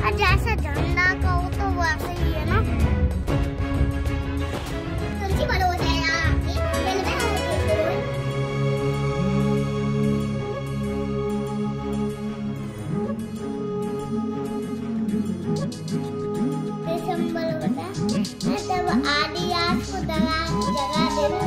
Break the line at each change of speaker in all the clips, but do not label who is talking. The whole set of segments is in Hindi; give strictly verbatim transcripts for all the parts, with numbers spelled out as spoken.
जैसा झंडा का हो तो वो ऐसा ही है ना। तुलसी बड़ो हो जाएगा तब आदिवास को जगह जगह देना।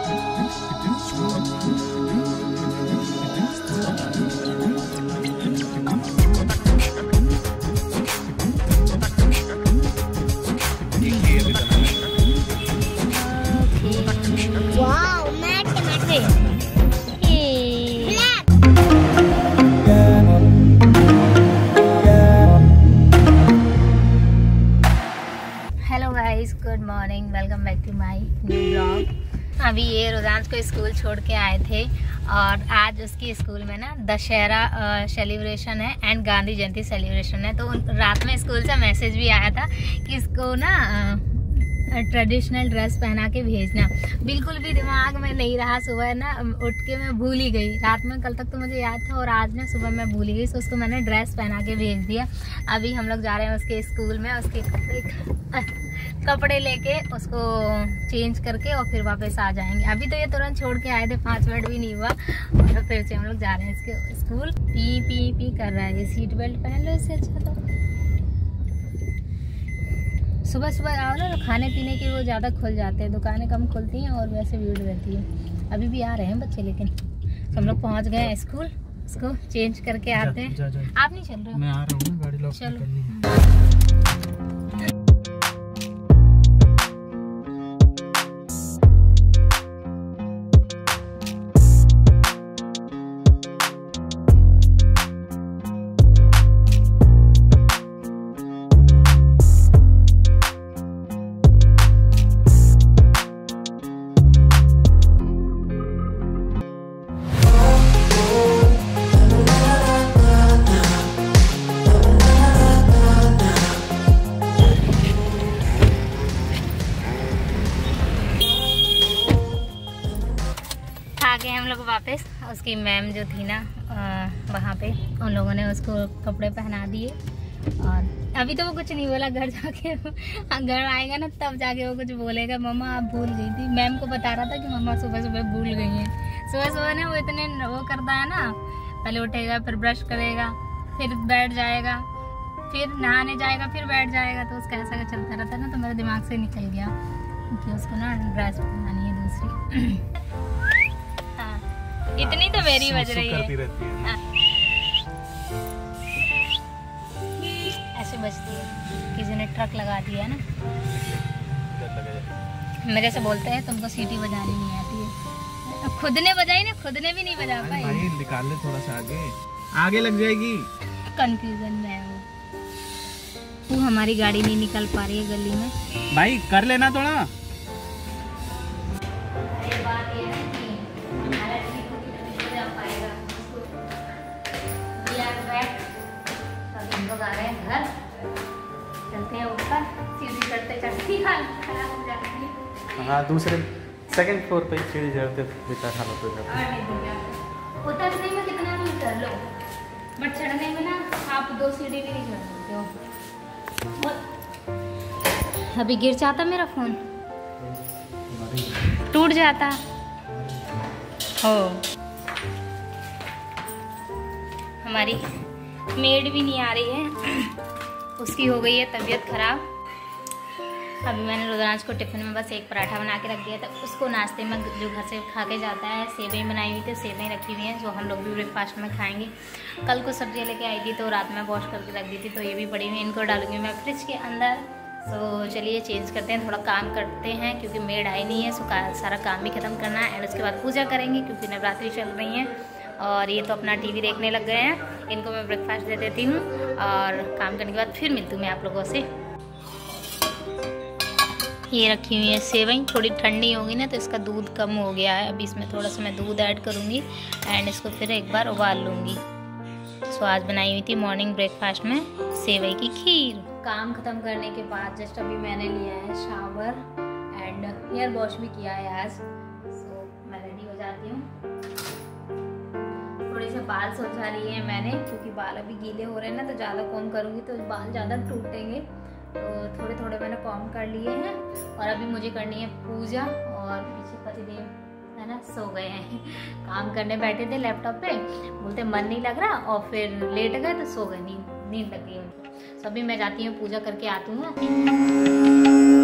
Good morning, welcome back to my new blog. अभी ये रोजांश को स्कूल छोड़ के आए थे और आज उसकी स्कूल में ना दशहरा सेलिब्रेशन है एंड गांधी जयंती सेलिब्रेशन है। तो रात में स्कूल से मैसेज भी आया था कि इसको ना ट्रेडिशनल ड्रेस पहना के भेजना। बिल्कुल भी दिमाग में नहीं रहा। सुबह ना उठ के मैं भूल ही गई। रात में कल तक तो मुझे याद था और आज ना सुबह मैं भूल ही गई। तो उसको मैंने ड्रेस पहना के भेज दिया। अभी हम लोग जा रहे हैं उसके स्कूल में। उसके कपड़े कपड़े लेके उसको चेंज करके और फिर वापस आ जाएंगे। अभी तो ये तुरंत छोड़ के आए थे, पाँच मिनट भी नहीं हुआ और फिर से हम लोग जा रहे हैं इसके स्कूल। पी पी पी कर रहा है। ये सीट बेल्ट पहन लो इससे अच्छा। तो सुबह सुबह आओ ना तो खाने पीने की वो ज़्यादा खुल जाते हैं, दुकानें कम खुलती हैं और वैसे भीड़ रहती है। अभी भी आ रहे हैं बच्चे, लेकिन तो हम लोग पहुँच गए हैं स्कूल। इसको चेंज करके आते हैं। जा, जा, जा। आप नहीं चल रहे हो? मैं आ रहा हूँ, गाड़ी लॉक करनी है। हम लोग वापस। उसकी मैम जो थी ना वहाँ पे, उन लोगों ने उसको कपड़े पहना दिए और अभी तो वो कुछ नहीं बोला। घर जाके घर आएगा ना तब जाके वो कुछ बोलेगा। मम्मा आप भूल गई थी। मैम को बता रहा था कि मम्मा सुबह सुबह भूल गई हैं। सुबह सुबह ना वो इतने वो करता है ना, पहले उठेगा, फिर ब्रश करेगा, फिर बैठ जाएगा, फिर नहाने जाएगा, फिर बैठ जाएगा। तो उसका ऐसा चलता रहता ना, तो मेरे दिमाग से निकल गया कि उसको ना ड्रेस पहनानी है दूसरी। इतनी तो मेरी बज रही है, है। ऐसे बजती है। किसी ने ट्रक लगा दिया है ना। मेरे से बोलते हैं तुमको सीटी बजानी नहीं आती है। खुद ने बजाई ना, खुद ने भी नहीं बजा पाई। भाई निकाल ले थोड़ा सा आगे, आगे लग जाएगी। कंफ्यूजन में है वो। वो हमारी गाड़ी नहीं निकल पा रही है गली में। भाई कर लेना थोड़ा। घर चलते हैं ऊपर, सीढ़ी चढ़ते चढ़ती खराब हो जाती है। हाँ, दूसरे सेकंड फ्लोर पे सीढ़ी चढ़ते बेकार हालत हो जाती है। उतरने में कितना भी उतर लो, बट चढ़ने में ना आप दो सीढ़ी भी नहीं चढ़ सकते हो। अभी गिर जाता मेरा फोन, टूट जाता हो। हमारी मेड भी नहीं आ रही है, उसकी हो गई है तबीयत खराब। अभी मैंने रुद्रांश को टिफिन में बस एक पराठा बना के रख दिया था। उसको नाश्ते में जो घर से खा के जाता है, सेवई बनाई हुई थी, सेवई रखी हुई हैं जो हम लोग भी ब्रेकफास्ट में खाएंगे। कल को सब्जियाँ लेके आई थी तो रात में वॉश करके रख दी थी, तो ये भी पड़ी हुई। इनको डालूंगी मैं फ्रिज के अंदर। तो चलिए चेंज करते हैं, थोड़ा काम करते हैं क्योंकि मेड आई नहीं है। सो सारा काम भी ख़त्म करना है एंड उसके बाद पूजा करेंगे क्योंकि नवरात्रि चल रही हैं। और ये तो अपना टीवी देखने लग गए हैं। इनको मैं ब्रेकफास्ट दे देती हूँ और काम करने के बाद फिर मिलती हूँ मैं आप लोगों से। ये रखी हुई है सेवई, थोड़ी ठंडी होगी ना तो इसका दूध कम हो गया है। अभी इसमें थोड़ा सा मैं दूध ऐड करूँगी एंड इसको फिर एक बार उबाल लूँगी। सो आज बनाई हुई थी मॉर्निंग ब्रेकफास्ट में सेवई की खीर। काम ख़त्म करने के बाद जस्ट अभी मैंने लिया है शावर एंड हेयर वॉश भी किया है आज। सो मैं रेडी हो जाती हूँ। थोड़े से बाल सुलझा लिए हैं मैंने, क्योंकि बाल अभी गीले हो रहे हैं ना, तो ज़्यादा कॉम करूँगी तो बाल ज़्यादा टूटेंगे, तो थोड़े थोड़े मैंने कॉम कर लिए हैं। और अभी मुझे करनी है पूजा, और पीछे पतिदेव है ना सो गए हैं। काम करने बैठे थे लैपटॉप पे, बोलते मन नहीं लग रहा, और फिर लेट गए तो सो गए, नींद नींद लग गई उनको। तो अभी मैं जाती हूँ पूजा करके आती हूँ।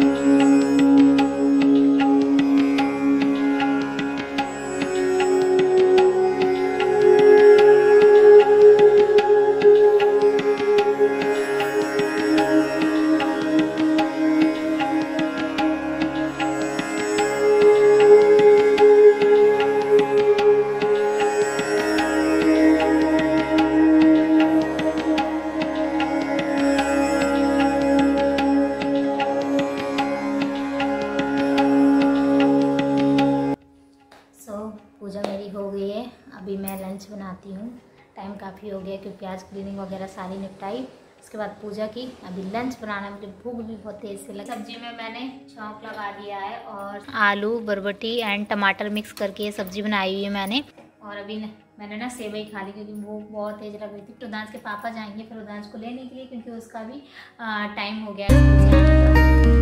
पूजा मेरी हो गई है, अभी मैं लंच बनाती हूँ। टाइम काफ़ी हो गया क्योंकि आज क्लीनिंग वगैरह सारी निपटाई, उसके बाद पूजा की। अभी लंच बनाना, मुझे भूख भी बहुत तेज से लगी। सब्जी में मैंने छौंक लगा दिया है, और आलू बरबटी एंड टमाटर मिक्स करके ये सब्जी बनाई हुई है मैंने। और अभी न, मैंने ना सेवई खा ली क्योंकि वो बहुत तेज लग रही थी। रुद्रांश के पापा जाएंगे फिर रुद्रांश को लेने के लिए, क्योंकि उसका भी टाइम हो गया है स्कूल से आने का।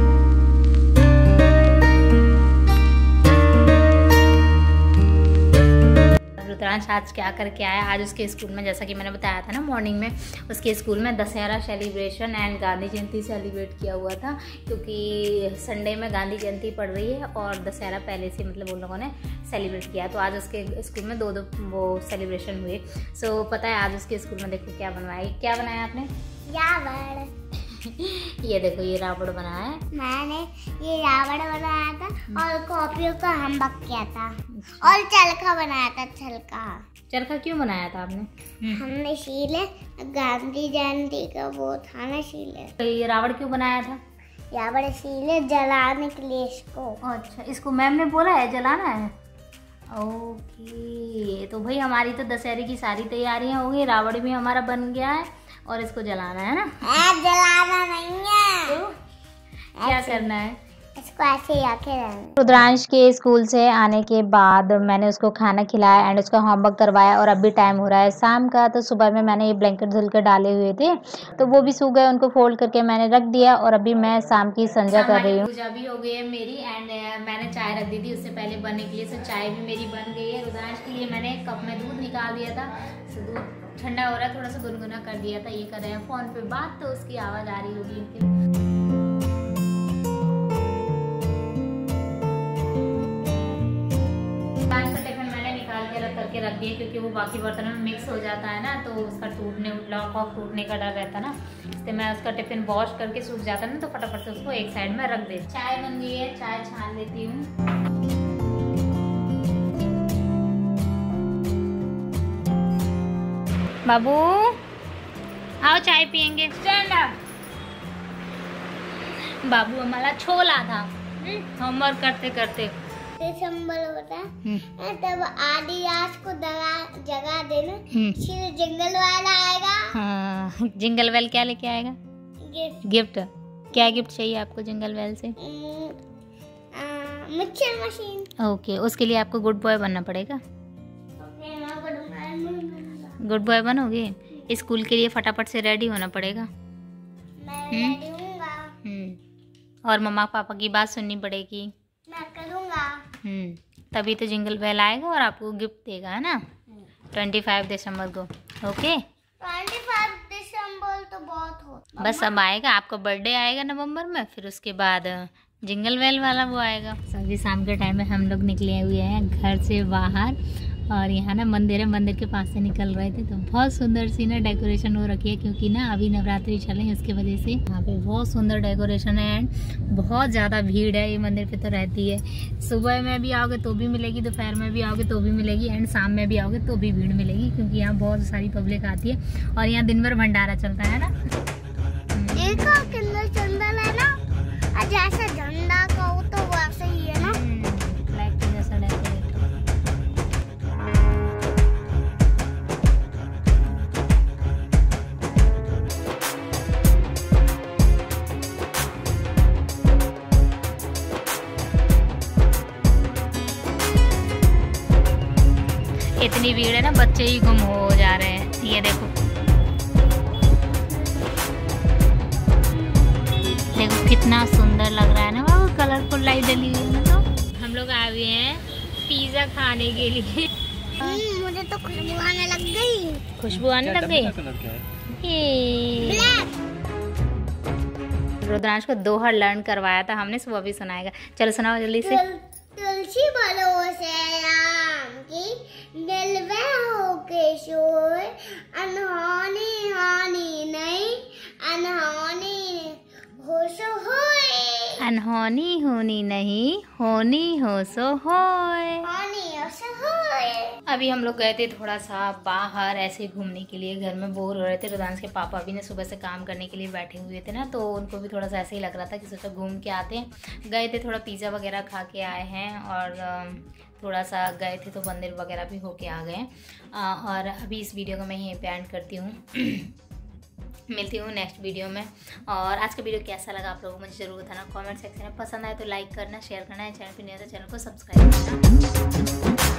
रुद्रांश आज क्या करके आया, आज उसके स्कूल में, जैसा कि मैंने बताया था ना मॉर्निंग में, उसके स्कूल में Dussehra celebration and Gandhi Jayanti celebrate किया हुआ था, क्योंकि संडे में गांधी जयंती पड़ रही है और दशहरा पहले से मतलब उन लोगों ने सेलिब्रेट किया। तो आज उसके स्कूल में दो दो वो सेलिब्रेशन हुए। सो पता है आज उसके स्कूल में देखो क्या बनवाया। क्या बनाया आपने?
रावण।
ये देखो ये रावण बनाया है
मैंने, ये रावण बनाया था, और कॉपियों का होमवर्क किया था, और चरखा बनाया था। चरखा
चरखा क्यों बनाया था आपने?
हमने शीले, गांधी जयंती का वो था ना शीले।
तो ये रावण क्यों बनाया था?
रावण शीले जलाने के लिए इसको।
अच्छा, इसको मैम ने बोला है जलाना है। ओके, तो भाई हमारी तो दशहरे की सारी तैयारियां हो गई, रावण भी हमारा बन गया है, और इसको जलाना है ना?
आ, जलाना नहीं है,
तो क्या करना है?
इसको ऐसे ही आके रहना।
रुद्रांश के स्कूल से आने के बाद मैंने उसको खाना खिलाया एंड उसका होमवर्क करवाया, और अभी टाइम हो रहा है शाम का। तो सुबह में मैंने ये ब्लैंकेट धुल के डाले हुए थे, तो वो भी सूख गए, उनको फोल्ड करके मैंने रख दिया, और अभी मैं शाम की संध्या कर रही हूँ। पूजा भी हो गई है मेरी, एंड मैंने चाय रख दी थी उससे पहले बनने के लिए, तो चाय भी मेरी बन गई है। रुद्रांश के लिए मैंने कप में दूध निकाल दिया था, दूध ठंडा हो रहा है, थोड़ा सा गुनगुना कर दिया था। ये कर रहे हैं फोन पे बात, तो उसकी आवाज़ आ रही होगी इनके। करके रख दिए, क्योंकि वो बाकी बर्तनों में मिक्स हो जाता है ना, तो उसका टूटने लॉक ऑफ टूटने का डर रहता ना, इसलिए मैं उसका टिफिन वॉश करके सूख जाता ना, तो फटाफट से उसको एक साइड में रख दे। चाय बन गई है, चाय छान लेती हूँ। बाबू आओ चाय पियेंगे। Stand up. बाबू हमारा छोला था होमवर्क करते करते।
दिसंबर होता है तब आदि रात को जगा देना, फिर जिंगल वाला आएगा।
हाँ, जिंगल बेल क्या लेके आएगा? गिफ्ट। गिफ्ट क्या गिफ्ट चाहिए आपको जिंगल बेल से?
Mixer machine.
ओके, उसके लिए आपको गुड बॉय बनना पड़ेगा। गुड बॉय बनोगे? स्कूल के लिए फटाफट से रेडी होना पड़ेगा।
मैं रेडी हूँगा।
और मम्मा पापा की बात सुननी पड़ेगी।
मैं करूँगा।
हम्म, तभी तो जिंगल बेल आएगा और आपको गिफ्ट देगा, है ना? ट्वेंटी फाइव दिसंबर को। ओके,
ट्वेंटी फाइव दिसंबर तो बहुत हो।
बस अब आएगा, आपका बर्थडे आएगा नवंबर में, फिर उसके बाद जिंगल बेल वाला वो आएगा। अभी शाम के टाइम में हम लोग निकले हुए हैं घर से बाहर, और यहाँ ना मंदिर है, मंदिर के पास से निकल रहे थे, तो बहुत सुंदर सी ना डेकोरेशन हो रखी है, क्योंकि ना अभी नवरात्रि चले हैं, उसकी वजह से यहाँ पे बहुत सुंदर डेकोरेशन है एंड बहुत ज़्यादा भीड़ है। ये मंदिर पे तो रहती है, सुबह में भी आओगे तो भी मिलेगी, दोपहर में भी आओगे तो भी मिलेगी, एंड शाम में भी आओगे तो भी भीड़ मिलेगी, क्योंकि यहाँ बहुत सारी पब्लिक आती है, और यहाँ दिन भर भंडारा चलता है ना।
देखो कितना सुंदर है ना, जैसे झंडा का हो तो वैसे ही है ना,
फ्लैग के जैसा डेकोरेट। इतनी इतनी भीड़ है ना, बच्चे ही गुम हो जा रहे हैं। ये देखो देखो कितना सुंदर लग रहा है ना, वो कलरफुल लाइट डली हुई है। तो हम लोग आ गए हैं पिज्जा खाने के लिए।
मुझे तो खुशबू आने लग गई।
खुशबू आने लग गई। रुद्रांश को दोहा लर्न करवाया था हमने, सुबह भी सुनाएगा। चलो सुनाओ जल्दी से।
तुल, तुलसी भरोसे राम की, दिल में हो के शोर, अनहोनी हानि नहीं, अनहोनी हो सो होए,
अनहोनी होनी नहीं, होनी हो सो होए,
होनी हो सो होए।
अभी हम लोग गए थे थोड़ा सा बाहर ऐसे घूमने के लिए, घर में बोर हो रहे थे। रुद्रांश के पापा भी ने सुबह से काम करने के लिए बैठे हुए थे ना, तो उनको भी थोड़ा सा ऐसे ही लग रहा था कि सोचा घूम के आते हैं। गए थे, थोड़ा पिज़्ज़ा वगैरह खा के आए हैं और थोड़ा सा गए थे तो मंदिर वगैरह भी होके आ गए। और अभी इस वीडियो को मैं यहीं पे एंड करती हूँ। मिलती हूँ नेक्स्ट वीडियो में। और आज का वीडियो कैसा लगा आप लोगों को मुझे जरूर बताना कमेंट सेक्शन में। पसंद आए तो लाइक करना, शेयर करना है। चैनल पर नहीं है तो चैनल को सब्सक्राइब करना।